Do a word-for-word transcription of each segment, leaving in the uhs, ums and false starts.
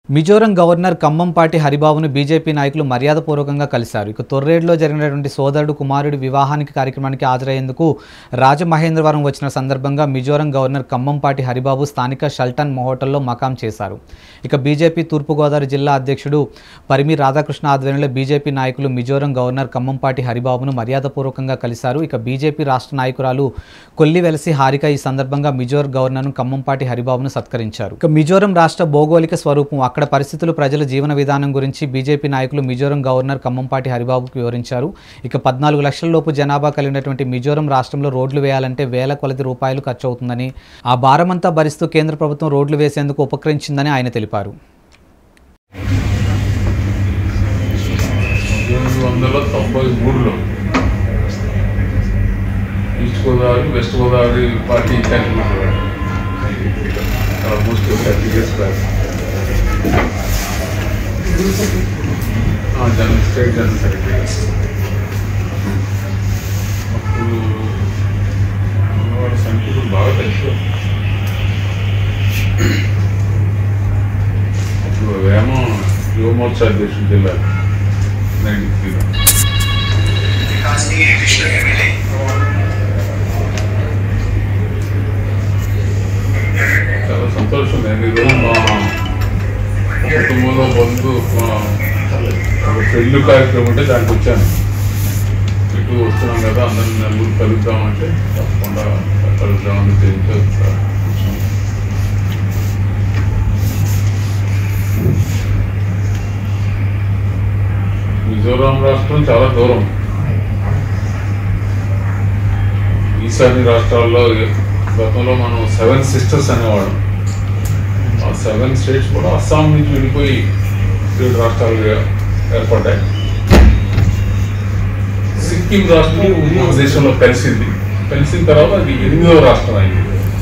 Mizoram governor Kambhampati హరిబాబును BJP నాయకులు మర్యాదపూర్వకంగా కలిశారు. ఇక తొర్రేడులో జరిగినటువంటి సోదరుడు కుమారుడి వివాహానికి కార్యక్రమానికి హాజరయ్యేందుకు రాజమహేంద్రవరం వచ్చిన సందర్భంగా మిజోరం గవర్నర్ కంబంపాటి హరిబాబు స్థానిక షల్టన్ హోటల్లో మకాం చేశారు. ఇక బీజేపీ తూర్పుగోదావరి జిల్లా అధ్యక్షుడు పరిమి రాధాకృష్ణ ఆధ్వర్యంలో బీజేపీ నాయకులు మిజోరం గవర్నర్ కంబంపాటి హరిబాబును మర్యాదపూర్వకంగా కలిశారు. ఇక బీజేపీ రాష్ట్ర నాయకురాలు కొల్లివెలసి హారిక ఈ సందర్భంగా మిజోరం గవర్నర్ను కంబంపాటి హరిబాబును సత్కరించారు. ఇక మిజోరం రాష్ట్ర భౌగోళిక స్వరూపం, అక్కడ పరిస్థితులు, ప్రజల జీవన విధానం గురించి బీజేపీ నాయకులు మిజోరం గవర్నర్ కంబంపాటి హరిబాబుకు వివరించారు. ఇక పద్నాలుగు లక్షల లోపు జనాభా కలిగినటువంటి మిజోరం రాష్ట్రంలో రోడ్లు వేయాలంటే వేల కొలది రూపాయలు ఖర్చు అవుతుందని, ఆ భారమంతా భరిస్తూ కేంద్ర ప్రభుత్వం రోడ్లు వేసేందుకు ఉపకరించిందని ఆయన తెలిపారు. East Godavari west Godavari party almost thirty years back general state general secretary అప్పుడు వాళ్ళ సంఖ్యలు బాగా తెలుసు. అప్పుడు ఏమో యువమోర్చా అధ్యక్షుడు జిల్లా నైన్టీ త్రీలో చాలా సంతోషం. నేను ఈరోజు మా కుటుంబంలో బంధు పెళ్లి కార్యక్రమం ఉంటే దానికి వచ్చాను. ఇటు వస్తున్నాం కదా, అందరిని నలుగురు కలుద్దామంటే తప్పకుండా కలుద్దామని తెలిసి మిజోరాం రాష్ట్రం చాలా దూరం. ఈశాన్య రాష్ట్రాల్లో గతంలో మనం సెవెన్ సిస్టర్స్ అనేవాడు. ఆ సెవెన్ స్టేట్స్ కూడా అస్సాం నుంచి వెళ్ళిపోయి ఏడు రాష్ట్రాలు ఏర్పడ్డాయి. సిక్కిం రాష్ట్రం మన దేశంలో కలిసింది. కలిసిన తర్వాత అది ఎనిమిదవ రాష్ట్రం అయింది.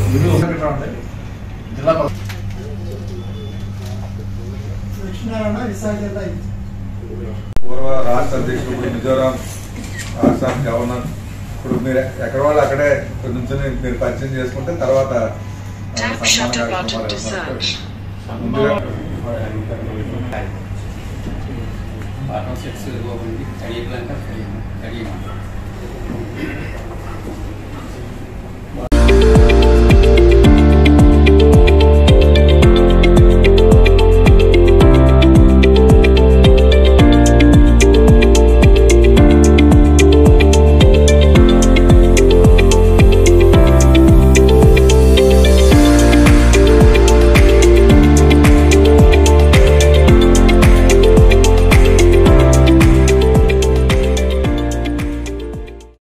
పూర్వ రాష్ట్ర అధ్యక్షుడు మిజోరాం ఆసాం గవర్నర్. ఇప్పుడు మీరు ఎక్కడ వాళ్ళు అక్కడే నుంచి మీరు పరిచయం చేసుకుంటే తర్వాత సన్మాన కార్యక్రమాలు పార్ట్నర్షిప్స్